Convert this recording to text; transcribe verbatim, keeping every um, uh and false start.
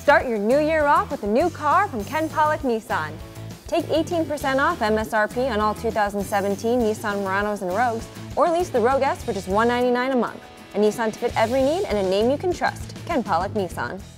Start your new year off with a new car from Ken Pollock Nissan. Take eighteen percent off M S R P on all two thousand seventeen Nissan Muranos and Rogues, or lease the Rogue S for just one hundred ninety-nine dollars a month. A Nissan to fit every need and a name you can trust. Ken Pollock Nissan.